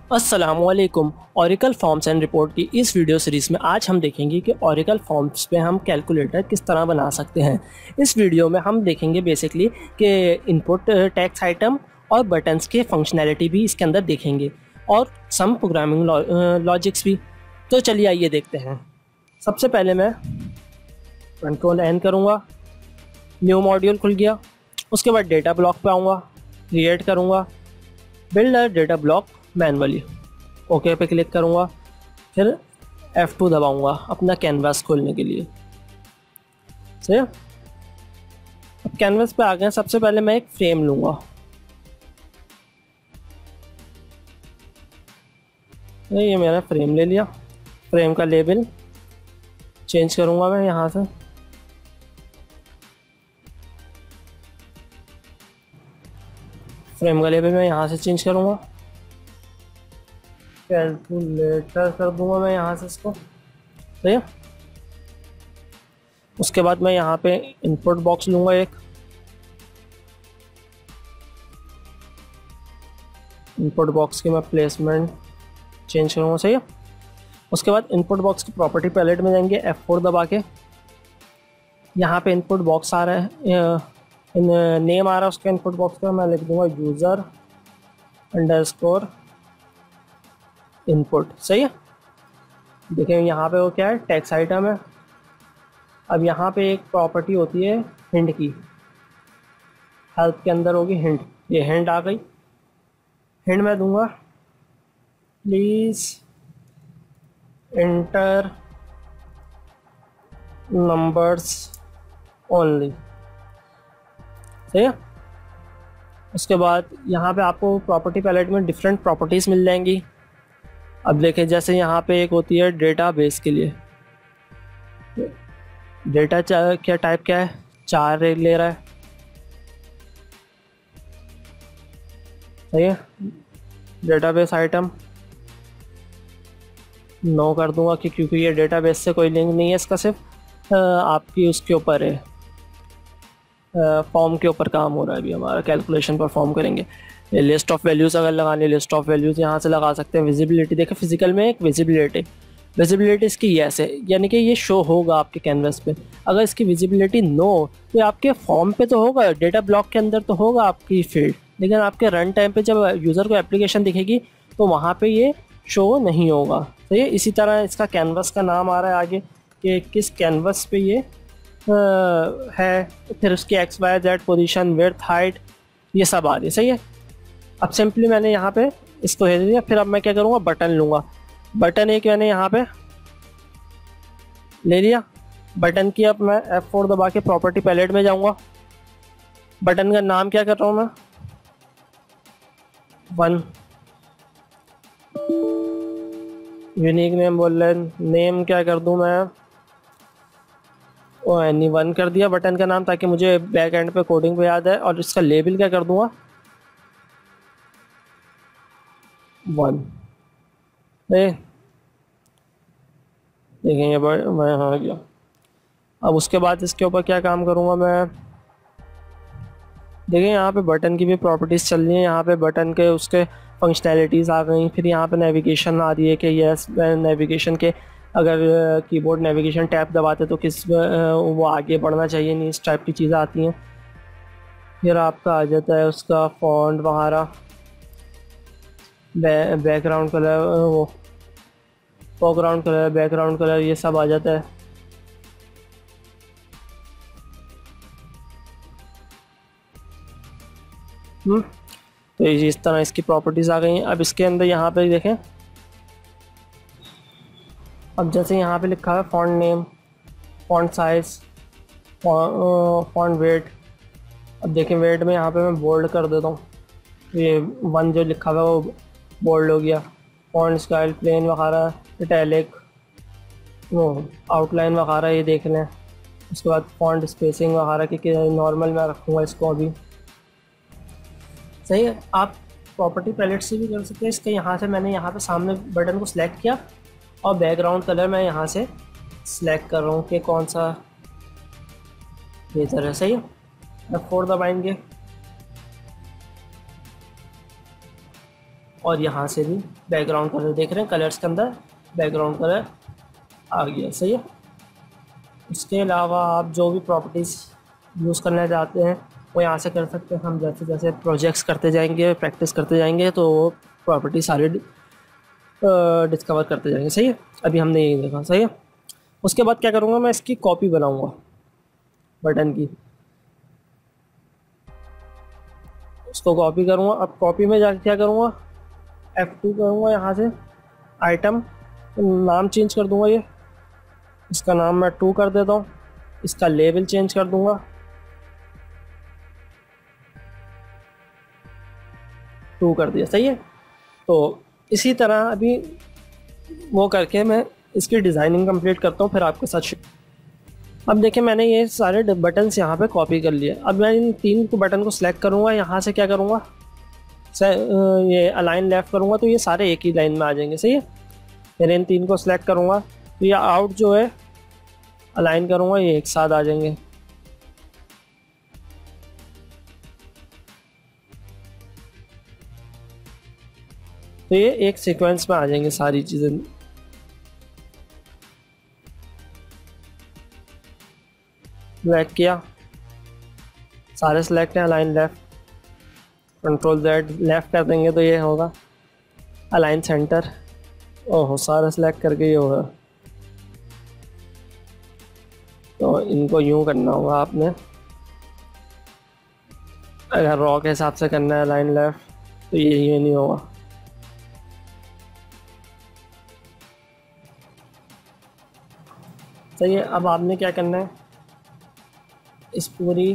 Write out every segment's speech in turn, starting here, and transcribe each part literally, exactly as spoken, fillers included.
अस्सलामुअलैकुम। Oracle forms and report की इस वीडियो सीरीज़ में आज हम देखेंगे कि ओरेकल फॉर्म्स पे हम कैलकुलेटर किस तरह बना सकते हैं। इस वीडियो में हम देखेंगे बेसिकली कि इनपुट टेक्स्ट आइटम और बटन्स के फंक्शनैलिटी भी इसके अंदर देखेंगे और सम प्रोग्रामिंग लॉजिक्स भी। तो चलिए आइए देखते हैं। सबसे पहले मैं कंट्रोल एन करूँगा, न्यू मॉड्यूल खुल गया। उसके बाद डेटा ब्लॉक पे आऊँगा, क्रिएट करूँगा, build a data block manually, okay पे क्लिक करूँगा, फिर एफ टू दबाऊँगा अपना कैनवास खोलने के लिए। सही। अब कैनवास पे आ गए। सबसे पहले मैं एक फ्रेम लूँगा। ये मेरा फ्रेम ले लिया। फ्रेम का लेबल चेंज करूँगा मैं यहाँ से। फ्रेम का लेबल मैं यहाँ से चेंज करूँगा। कैलकुलेटर कर दूंगा मैं यहाँ से इसको। सही है। उसके बाद मैं यहाँ पे इनपुट बॉक्स लूँगा एक। इनपुट बॉक्स की मैं प्लेसमेंट चेंज करूँगा। सही है। उसके बाद इनपुट बॉक्स की प्रॉपर्टी पैलेट में जाएंगे, एफ फोर दबा के। यहाँ पे इनपुट बॉक्स आ रहा है, इन नेम आ रहा है उसका इनपुट बॉक्स का। मैं लिख दूंगा यूज़र अंडरस्कोर इनपुट। सही है। देखिए यहाँ पे वो क्या है, टेक्स्ट आइटम है। अब यहाँ पे एक प्रॉपर्टी होती है हिंट की, हेल्प के अंदर होगी हिंट। ये हिंट आ गई। हिंट मैं दूंगा प्लीज इंटर नंबर्स ओनली। सही है। उसके बाद यहाँ पे आपको प्रॉपर्टी पैलेट में डिफरेंट प्रॉपर्टीज़ मिल जाएंगी। अब देखें, जैसे यहाँ पे एक होती है डेटाबेस के लिए। डेटा क्या टाइप क्या है, चार ले रहा है। सही है। डेटाबेस आइटम नो कर दूंगा कि क्योंकि ये डेटाबेस से कोई लिंक नहीं है, इसका सिर्फ आपकी उसके ऊपर है, फॉर्म के ऊपर काम हो रहा है। अभी हमारा कैलकुलेशन परफॉर्म करेंगे। लिस्ट ऑफ वैल्यूज़ अगर लगानी, लिस्ट ऑफ वैल्यूज़ यहाँ से लगा सकते हैं। विजिबिलिटी देखें, फिजिकल में एक विजिबिलिटी विजिबिलिटी इसकी यस है, यानी कि ये शो होगा आपके कैनवस पे। अगर इसकी विजिबिलिटी नो तो आपके फॉर्म पे तो होगा, डेटा ब्लॉक के अंदर तो होगा आपकी फील्ड, लेकिन आपके रन टाइम पे जब यूज़र को एप्लीकेशन दिखेगी तो वहाँ पे ये शो नहीं होगा। तो ये इसी तरह इसका कैनवस का नाम आ रहा है आगे कि किस कैनवस पे ये आ, है। फिर उसकी X Y Z position, width, height, ये सब आ रही है। सही है। अब सिंपली मैंने यहाँ पे इसको दे दिया। फिर अब मैं क्या करूँगा, बटन लूँगा। बटन एक मैंने यहाँ पे ले लिया। बटन की अब मैं एफ फोर दबा के प्रॉपर्टी पैलेट में जाऊँगा। बटन का नाम क्या कर रहा हूँ मैं, वन। यूनिक नेम बोल रहे हैं, नेम क्या कर दूँ मैं, ओ एनी वन कर दिया बटन का नाम, ताकि मुझे बैक एंड पे कोडिंग पे याद है। और इसका लेबल क्या कर दूँगा, वन। देखेंगे मैं हाँ आ गया। अब उसके बाद इसके ऊपर क्या काम करूँगा मैं, देखिए यहाँ पे बटन की भी प्रॉपर्टीज़ चल रही हैं। यहाँ पे बटन के उसके फंक्शनैलिटीज़ आ गई। फिर यहाँ पे नेविगेशन आ रही है कि यस नेविगेशन के, अगर कीबोर्ड नेविगेशन टैब दबाते तो किस वो आगे बढ़ना चाहिए, नहीं, इस टाइप की चीज़ें आती हैं। फिर आपका आ जाता है उसका फॉन्ट वगैरह, बैकग्राउंड कलर, वो फोरग्राउंड कलर, बैकग्राउंड कलर, ये सब आ जाता है। हम्म तो इस तरह इसकी प्रॉपर्टीज़ आ गई हैं। अब इसके अंदर यहाँ पे देखें, अब जैसे यहाँ पे लिखा है font name, font size, font weight. अब देखें वेट में यहाँ पे मैं बोल्ड कर देता हूँ, ये वन जो लिखा हुआ है वो बोल्ड हो गया। फॉन्ट स्टाइल प्लेन वगैरह, इटैलिक, वो आउटलाइन वगैरह ये देख लें। उसके बाद फॉन्ट स्पेसिंग वगैरह की नॉर्मल मैं रखूँगा इसको अभी। सही है। आप प्रॉपर्टी पैलेट से भी कर सकते हैं इसके। यहाँ से मैंने यहाँ पे सामने बटन को सिलेक्ट किया और बैकग्राउंड कलर मैं यहाँ से सिलेक्ट कर रहा हूँ कि कौन सा बेहतर है। सही है। एफ फोर दबाएंगे और यहाँ से भी बैकग्राउंड कलर देख रहे हैं, कलर्स के अंदर बैकग्राउंड कलर आ गया। सही है। इसके अलावा आप जो भी प्रॉपर्टीज़ यूज़ करना चाहते हैं वो यहाँ से कर सकते हैं। हम जैसे जैसे प्रोजेक्ट्स करते जाएंगे, प्रैक्टिस करते जाएंगे, तो वो प्रॉपर्टी सारे डिस्कवर करते जाएंगे। सही है। अभी हमने यही देखा। सही है। उसके बाद क्या करूँगा, मैं इसकी कॉपी बनाऊँगा बटन की, उसको कॉपी करूँगा। अब कॉपी में जाके क्या करूँगा, एफ टू करूँगा, यहाँ से आइटम नाम चेंज कर दूँगा। ये इसका नाम मैं टू कर देता हूँ। इसका लेबल चेंज कर दूँगा, टू कर दिया। सही है। तो इसी तरह अभी वो करके मैं इसकी डिज़ाइनिंग कंप्लीट करता हूँ, फिर आपके साथ। अब देखिए मैंने ये सारे बटन्स यहाँ पे कॉपी कर लिए। अब मैं इन तीन को बटन को सिलेक्ट करूँगा, यहाँ से क्या करूँगा, ये अलाइन लेफ्ट करूँगा, तो ये सारे एक ही लाइन में आ जाएंगे। सही है। फिर इन तीन को सिलेक्ट करूँगा तो ये आउट जो है अलाइन करूँगा, ये एक साथ आ जाएंगे। तो ये एक सीक्वेंस में आ जाएंगे सारी चीज़ें। सिलेक्ट किया, सारे सिलेक्ट हैं, align left, control Z left कर देंगे तो ये होगा अलाइन सेंटर। ओहो, सारे सिलेक्ट करके ये होगा। तो इनको यूं करना होगा आपने, अगर रॉ के हिसाब से करना है अलाइन लेफ्ट, तो ये ये नहीं होगा। सही है। अब आपने क्या करना है, इस पूरी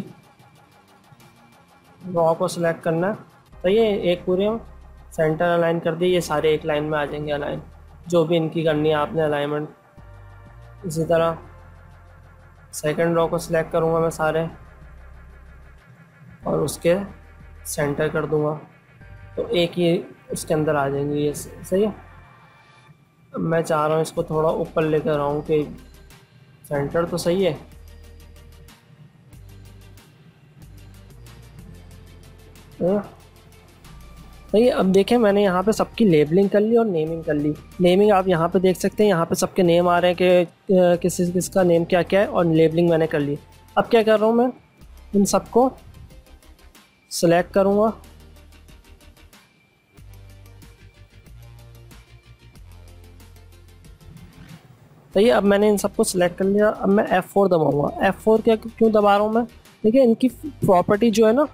रॉ को सिलेक्ट करना है। तो ये एक पूरे सेंटर अलाइन कर दिए, ये सारे एक लाइन में आ जाएंगे अलाइन, जो भी इनकी करनी है आपने अलाइनमेंट। इसी तरह सेकंड रॉ को सिलेक्ट करूँगा मैं सारे, और उसके सेंटर कर दूँगा, तो एक ही उसके अंदर आ जाएंगे ये। सही है। अब मैं चाह रहा हूँ इसको थोड़ा ऊपर लेकर आऊँ कि सेंटर तो सही है। सही है। अब देखें मैंने यहाँ पे सबकी लेबलिंग कर ली और नेमिंग कर ली। नेमिंग आप यहाँ पे देख सकते हैं, यहाँ पे सबके नेम आ रहे हैं कि किस किसका नेम क्या क्या है, और लेबलिंग मैंने कर ली। अब क्या कर रहा हूँ, मैं इन सबको सेलेक्ट करूँगा, सही है। अब मैंने इन सबको सिलेक्ट कर लिया। अब मैं एफ़ फोर दबाऊँगा। एफ़ फोर क्या क्यों दबा रहा हूँ मैं, देखिए इनकी प्रॉपर्टी जो है ना,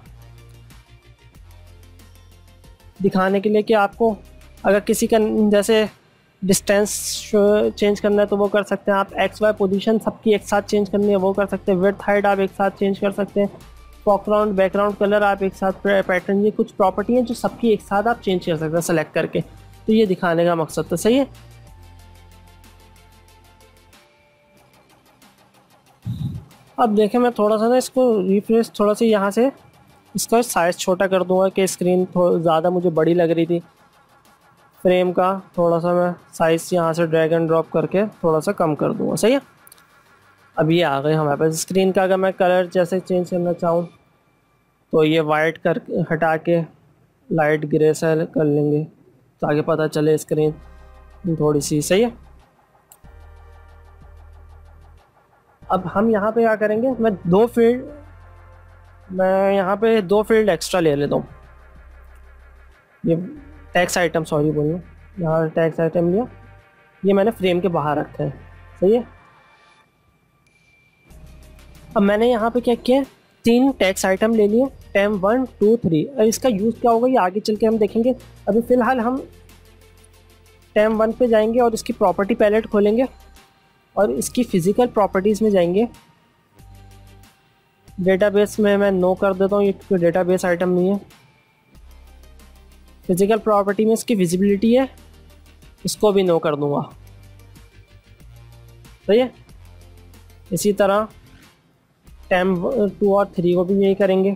दिखाने के लिए कि आपको अगर किसी का जैसे डिस्टेंस चेंज करना है तो वो कर सकते हैं आप। एक्स वाई पोजीशन सबकी एक साथ चेंज करनी है वो कर सकते हैं। विड्थ हाइट आप एक साथ चेंज कर सकते हैं। फोरग्राउंड बैकग्राउंड कलर आप एक साथ, पैटर्न, ये कुछ प्रॉपर्टी हैं जो सबकी एक साथ आप चेंज कर सकते हैं सेलेक्ट करके। तो ये दिखाने का मकसद तो सही है। अब देखें मैं थोड़ा सा ना इसको रिफ्रेश, थोड़ा सा यहाँ से इसका साइज़ छोटा कर दूंगा कि स्क्रीन थोड़ा ज़्यादा मुझे बड़ी लग रही थी। फ्रेम का थोड़ा सा मैं साइज़ यहाँ से ड्रैग एंड ड्रॉप करके थोड़ा सा कम कर दूंगा। सही है। अब ये आ गए हमारे पास। स्क्रीन का अगर मैं कलर जैसे चेंज करना चाहूँ तो ये वाइट कर हटा के लाइट ग्रे से कर लेंगे ताकि पता चले स्क्रीन थोड़ी सी। सही है। अब हम यहाँ पे क्या करेंगे, मैं दो फील्ड मैं यहाँ पे दो फील्ड एक्स्ट्रा ले लेता हूँ। ये टैक्स आइटम, सॉरी बोलना, यहाँ टैक्स आइटम लिया, ये मैंने फ्रेम के बाहर रखा है। सही है। अब मैंने यहाँ पे क्या किया, तीन टैक्स आइटम ले लिए, टैम वन टू थ्री। अब इसका यूज़ क्या होगा ये आगे चल के हम देखेंगे। अभी फ़िलहाल हम टैम वन पे जाएंगे और इसकी प्रॉपर्टी पैलेट खोलेंगे और इसकी फ़िज़िकल प्रॉपर्टीज़ में जाएंगे। डेटाबेस में मैं नो कर देता हूँ, ये कोई डेटाबेस आइटम नहीं है। फिजिकल प्रॉपर्टी में इसकी विजिबिलिटी है, इसको भी नो कर दूंगा। सही है। इसी तरह टैम टू और थ्री को भी यही करेंगे।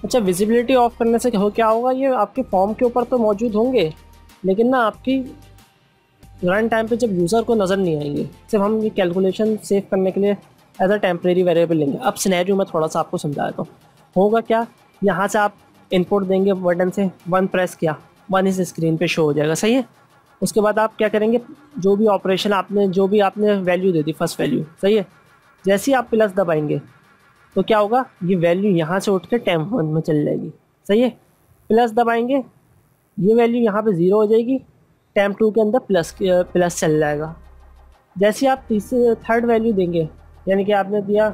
अच्छा, विजिबिलिटी ऑफ करने से हो क्या होगा, ये आपके फॉर्म के ऊपर तो मौजूद होंगे लेकिन ना आपकी रन टाइम पे जब यूज़र को नज़र नहीं आएंगे। सिर्फ हम ये कैलकुलेशन सेव करने के लिए एज अ टेम्प्रेरी वेरिएबल लेंगे। अब सिनेरियो में थोड़ा सा आपको समझाया तो होगा क्या, यहाँ से आप इनपुट देंगे बटन से, वन प्रेस किया, वन इस स्क्रीन पे शो हो जाएगा, सही है। उसके बाद आप क्या करेंगे, जो भी ऑपरेशन आपने जो भी आपने वैल्यू दे दी फर्स्ट वैल्यू, सही है, जैसे ही आप प्लस दबाएंगे तो क्या होगा, ये वैल्यू यहाँ से उठ के टेम्प वन में चल जाएगी, सही है। प्लस दबाएंगे, ये वैल्यू यहाँ पे ज़ीरो हो जाएगी, टेम्प टू के अंदर प्लस प्लस चल जाएगा। जैसे आप तीसरे थर्ड वैल्यू देंगे, यानी कि आपने दिया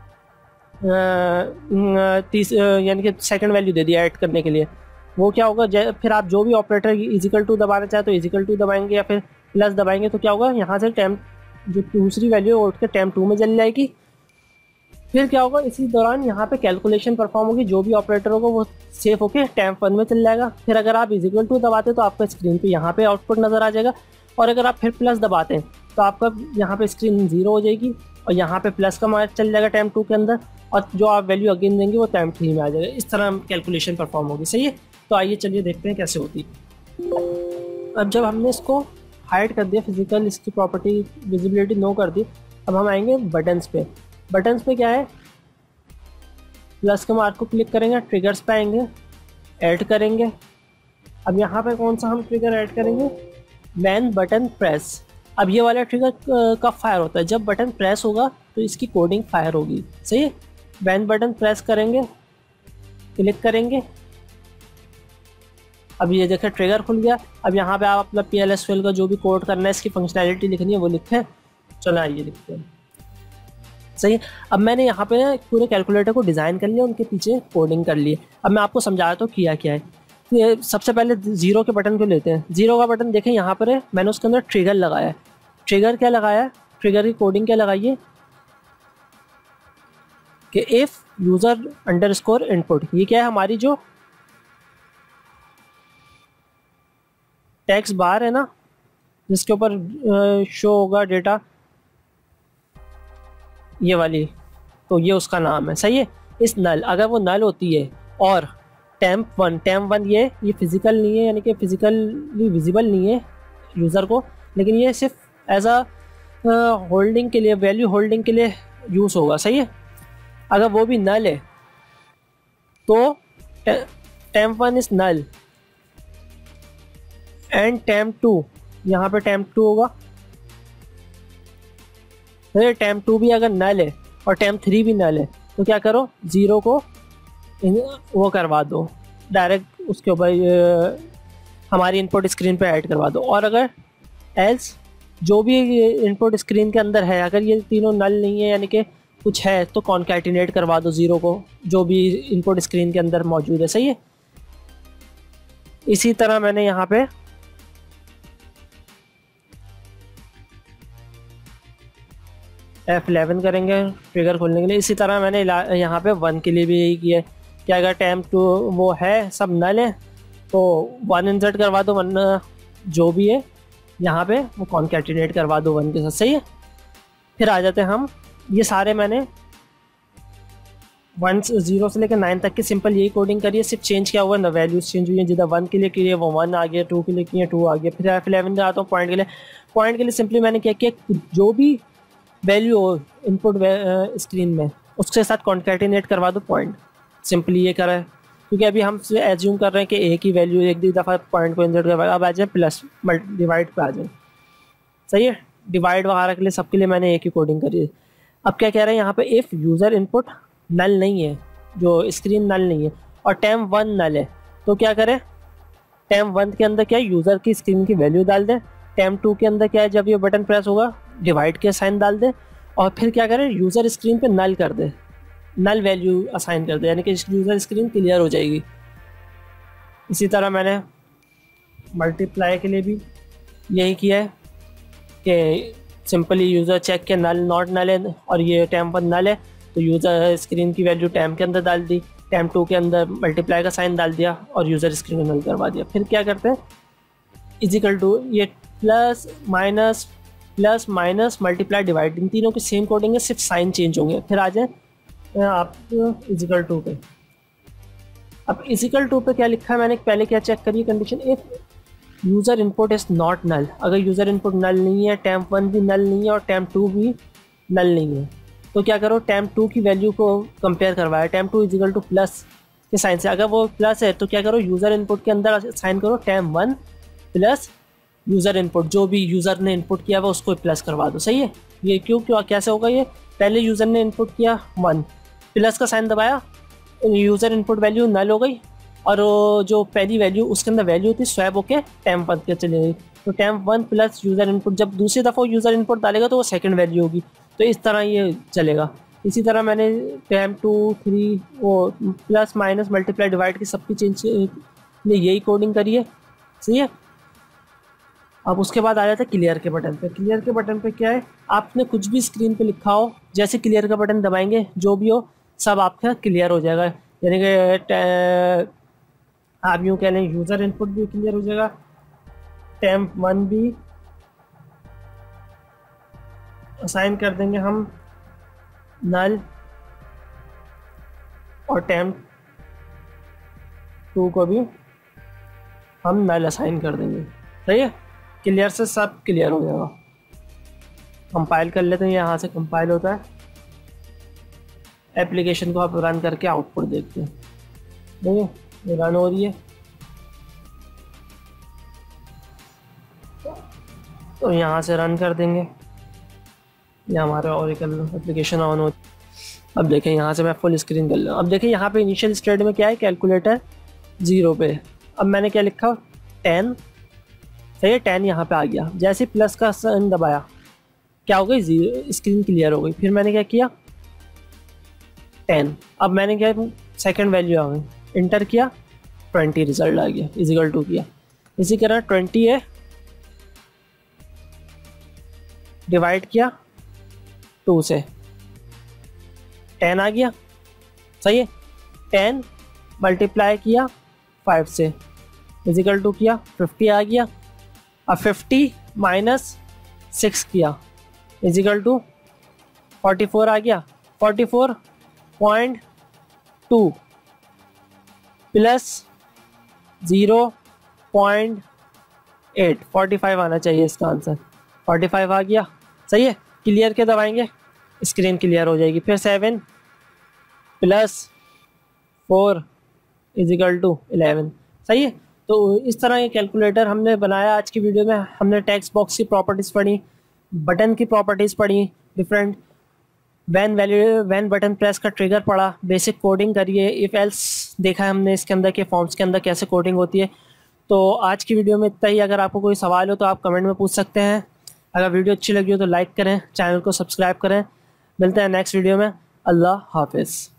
तीस यानी कि सेकंड वैल्यू दे दिया ऐड करने के लिए, वो क्या होगा, फिर आप जो भी ऑपरेटर इजिकल टू दबाना चाहे तो इजिकल टू दबाएंगे या फिर प्लस दबाएंगे तो क्या होगा, यहाँ से टेम्प जो दूसरी वैल्यू उठ के टेम्प टू में चल जाएगी। फिर क्या होगा, इसी दौरान यहाँ पे कैलकुलेशन परफॉर्म होगी, जो भी ऑपरेटर होगा वो सेफ होके टेम्प वन में चल जाएगा। फिर अगर आप इजिकल टू दबाते तो आपका स्क्रीन पे यहाँ पे आउटपुट नज़र आ जाएगा, और अगर आप फिर प्लस दबाते हैं तो आपका यहाँ पे स्क्रीन ज़ीरो हो जाएगी और यहाँ पे प्लस का मार्क चल जाएगा टेम्प टू के अंदर, और जो आप वैल्यू अगेन देंगे वो टेम्प थ्री में आ जाएगा। इस तरह कैलकुलेशन परफॉर्म होगी, सही है। तो आइए चलिए देखते हैं कैसे होती है। अब जब हमने इसको हाइड कर दिया, फिजिकल इसकी प्रॉपर्टी विजिबिलिटी नो कर दी, अब हम आएंगे बटन्स पे। बटन्स पे क्या है, प्लस के मार्क को क्लिक करेंगे, ट्रिगर्स पे आएंगे, ऐड करेंगे। अब यहाँ पे कौन सा हम ट्रिगर ऐड करेंगे, व्हेन बटन प्रेस। अब ये वाला ट्रिगर कब फायर होता है, जब बटन प्रेस होगा तो इसकी कोडिंग फायर होगी, सही है। व्हेन बटन प्रेस करेंगे, क्लिक करेंगे, अब ये देखिए ट्रिगर खुल गया। अब यहाँ पे आप अपना पी एल एस एल का जो भी कोड करना है, इसकी फंक्शनैलिटी लिखनी है वो लिखें। चलो आइए लिखते हैं, सही है। अब मैंने यहाँ पे पूरे कैलकुलेटर को डिज़ाइन कर लिया, उनके पीछे कोडिंग कर ली। अब मैं आपको समझाया तो किया क्या है। तो ये सबसे पहले जीरो के बटन को लेते हैं। जीरो का बटन देखें यहाँ पर है, मैंने उसके अंदर ट्रिगर लगाया है। ट्रिगर क्या लगाया है, ट्रिगर की कोडिंग क्या लगाइए कि if user underscore input, ये क्या है, हमारी जो टेक्स्ट बार है ना, जिसके ऊपर शो होगा डेटा, ये वाली, तो ये उसका नाम है, सही है। इस नल, अगर वो नल होती है और टेम्प वन, टेम्प वन ये ये फिजिकल नहीं है, यानी कि फिजिकली विजिबल नहीं है यूज़र को, लेकिन ये सिर्फ एज अ होल्डिंग के लिए, वैल्यू होल्डिंग के लिए यूज़ होगा, सही है। अगर वो भी नल है तो temp one is null and temp two, यहाँ पे टेम्प टू होगा, टेम्प टू भी अगर नल है और टेम्प थ्री भी नल है तो क्या करो, ज़ीरो को वो करवा दो, डायरेक्ट उसके ऊपर हमारी इनपुट स्क्रीन पे ऐड करवा दो। और अगर एल्स जो भी इनपुट स्क्रीन के अंदर है, अगर ये तीनों नल नहीं है यानी कि कुछ है, तो कॉन्कैटिनेट करवा दो ज़ीरो को जो भी इनपुट स्क्रीन के अंदर मौजूद है, सही है। इसी तरह मैंने यहाँ पे एफ इलेवन करेंगे ट्रिगर खोलने के लिए। इसी तरह मैंने यहाँ पे वन के लिए भी यही किया है कि अगर टेम्प टू वो है, सब नल है, तो वन इंसर्ट करवा दो, वन जो भी है यहाँ पे वो कॉन्कैटिनेट करवा दो वन के साथ, सही है। फिर आ जाते हैं हम, ये सारे मैंने वन जीरो से लेकर नाइन तक की सिंपल यही कोडिंग करी है, सिर्फ चेंज क्या हुआ ना, वैल्यूज चेंज हुई है। जिधर वन के लिए किए वो वन आ गया, टू के लिए किए टू आ गया। फिर एफ इलेवन आता हूँ पॉइंट के लिए। पॉइंट के लिए सिंपली मैंने क्या किया, जो भी वैल्यू हो इनपुट स्क्रीन में उसके साथ कॉन्कैटिनेट करवा दो पॉइंट, सिंपली ये करा है। क्योंकि अभी हम एज्यूम कर रहे हैं कि एक ही वैल्यू एक दी दफ़ा पॉइंट को इंसर्ट करवाएगा, अब आ जाए प्लस मल्टी डिवाइड पे आ जाए, सही है। डिवाइड वगैरह के लिए सबके लिए मैंने एक ही कोडिंग करी है। अब क्या कह रहे हैं यहाँ पे, इफ़ यूज़र इनपुट नल नहीं है, जो स्क्रीन नल नहीं है और टेम्प वन नल है, तो क्या करें, टेम्प वन के अंदर क्या है, यूज़र की स्क्रीन की वैल्यू डाल दें। टेम्प टू के अंदर क्या है, जब ये बटन प्रेस होगा डिवाइड के साइन डाल दें, और फिर क्या करें, यूज़र स्क्रीन पे नल कर दे, नल वैल्यू असाइन कर दे, यानी कि यूज़र स्क्रीन क्लियर हो जाएगी। इसी तरह मैंने मल्टीप्लाई के लिए भी यही किया है कि सिंपली यूज़र चेक के नल नॉट नल है और ये टेम्प वन नल है, तो यूज़र स्क्रीन की वैल्यू टेम्प के अंदर डाल दी, टेम्प टू के अंदर मल्टीप्लाई का साइन डाल दिया और यूज़र स्क्रीन को नल करवा दिया। फिर क्या करते हैं, इजिकल टू, ये plus minus plus minus multiply divide, इन तीनों की सेम कोडिंग है, सिर्फ साइन चेंज होंगे। फिर आ जाए आप इजिकल टू पे, अब इजिकल टू पे क्या लिखा है मैंने, पहले क्या चेक करिए condition, if user input is not null, अगर यूज़र इनपुट नल नहीं है, टैम्प वन भी नल नहीं है और टैम्प टू भी नल नहीं है, तो क्या करो, टैम्प टू की वैल्यू को कंपेयर करवाया, temp two is equal to plus के साइन से, अगर वो प्लस है तो क्या करो, यूज़र इनपुट के अंदर साइन करो temp one plus user input, जो भी यूज़र ने इनपुट किया हुआ उसको प्लस करवा दो। सही है, ये क्यों क्यों कैसे होगा, ये पहले यूज़र ने इनपुट किया वन, प्लस का साइन दबाया, यूज़र इनपुट वैल्यू नल हो गई और जो पहली वैल्यू उसके अंदर वैल्यू थी स्वैप होके टैम्प वन के चली गई, तो temp one plus user input, जब दूसरी दफ़ा यूज़र इनपुट डालेगा तो वो सेकंड वैल्यू होगी, तो इस तरह ये चलेगा। इसी तरह मैंने टैम्प टू थ्री वो प्लस माइनस मल्टीप्लाई डिवाइड की सबकी चेंज ने यही कोडिंग करी है। सही है, अब उसके बाद आ जाता है क्लियर के बटन पे। क्लियर के बटन पे क्या है, आपने कुछ भी स्क्रीन पे लिखा हो, जैसे क्लियर का बटन दबाएंगे जो भी हो सब आपका क्लियर हो जाएगा, यानी कि आप यूँ कह लें यूज़र इनपुट भी क्लियर हो जाएगा, टैम्प वन भी असाइन कर देंगे हम नल और टैम्प टू को भी हम नल असाइन कर देंगे। सही है, क्लियर से सब क्लियर हो जाएगा। कंपाइल कर लेते हैं, यहाँ से कंपाइल होता है, एप्लीकेशन को आप रन करके आउटपुट देखते हैं। ठीक है, ये रन हो रही है, तो यहाँ से रन कर देंगे, ये हमारा ओरेकल एप्लीकेशन ऑन हो। अब देखें यहाँ से मैं फुल स्क्रीन कर लूँ। अब देखें यहाँ पे इनिशियल स्टेट में क्या है, कैलकुलेटर ज़ीरो पे, अब मैंने क्या लिखा टेन, सही है, टेन यहाँ पे आ गया, जैसे प्लस का साइन दबाया क्या हो गई, जीरो, स्क्रीन क्लियर हो गई। फिर मैंने क्या किया टेन, अब मैंने क्या सेकंड वैल्यू आ गई, इंटर किया ट्वेंटी, रिजल्ट आ गया, इजिकल टू किया। इसी तरह ट्वेंटी है डिवाइड किया टू से, टेन आ गया। सही है, टेन मल्टीप्लाई किया फाइव से, इजिकल टू किया फिफ्टी आ गया। अब फिफ्टी माइनस सिक्स किया, इजिकल टू फोर्टी फोर आ गया। Forty four point two plus zero point eight, forty five आना चाहिए इसका आंसर, फोर्टी फाइव आ गया। सही है, क्लियर के दबाएंगे स्क्रीन क्लियर हो जाएगी। फिर seven plus four is equal to eleven. सही है, तो इस तरह ये कैलकुलेटर हमने बनाया। आज की वीडियो में हमने टेक्स्ट बॉक्स की प्रॉपर्टीज़ पढ़ी, बटन की प्रॉपर्टीज़ पढ़ी, different when value when button press का ट्रिगर पढ़ा, बेसिक कोडिंग करिए, इफ़ एल्स देखा है हमने इसके अंदर के फॉर्म्स के अंदर कैसे कोडिंग होती है। तो आज की वीडियो में इतना ही। अगर आपको कोई सवाल हो तो आप कमेंट में पूछ सकते हैं। अगर वीडियो अच्छी लगी हो तो लाइक करें, चैनल को सब्सक्राइब करें। मिलते हैं नेक्स्ट वीडियो में। अल्लाह हाफिज़।